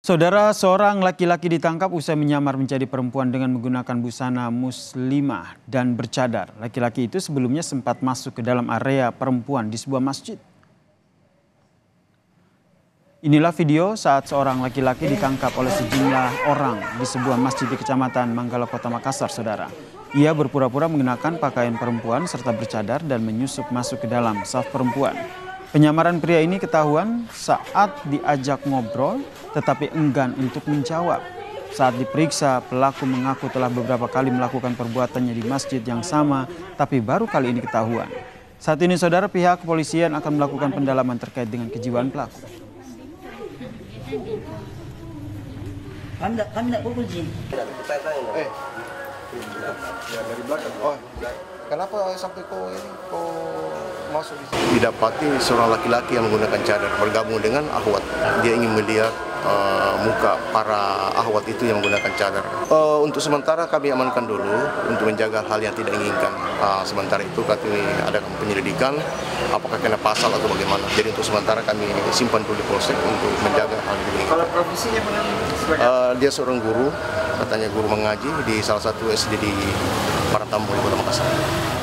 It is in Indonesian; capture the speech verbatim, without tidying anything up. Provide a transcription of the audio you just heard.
Saudara, seorang laki-laki ditangkap usai menyamar menjadi perempuan dengan menggunakan busana muslimah dan bercadar. Laki-laki itu sebelumnya sempat masuk ke dalam area perempuan di sebuah masjid. Inilah video saat seorang laki-laki ditangkap oleh sejumlah orang di sebuah masjid di Kecamatan Manggala, Kota Makassar, saudara. Ia berpura-pura mengenakan pakaian perempuan serta bercadar dan menyusup masuk ke dalam saf perempuan. Penyamaran pria ini ketahuan saat diajak ngobrol tetapi enggan untuk menjawab. Saat diperiksa, pelaku mengaku telah beberapa kali melakukan perbuatannya di masjid yang sama tapi baru kali ini ketahuan. Saat ini saudara, pihak kepolisian akan melakukan pendalaman terkait dengan kejiwaan pelaku. Kami kami tidak pukul jin. Eh, ya dari belakang. Oh, kenapa sampai kau ini kau masuk di sini? Didapati seorang laki-laki yang menggunakan cadar bergabung dengan ahwat. Dia ingin melihat uh, muka para ahwat itu yang menggunakan cadar. Uh, untuk sementara kami amankan dulu untuk menjaga hal yang tidak diinginkan. Uh, sementara itu kami ada penyelidikan apakah kena pasal atau bagaimana. Jadi untuk sementara kami simpan dulu di polsek untuk menjaga hal ini. Kalau profesinya mana? Uh, dia seorang guru, katanya guru mengaji di salah satu S D di Paratambo, Kota Makassar.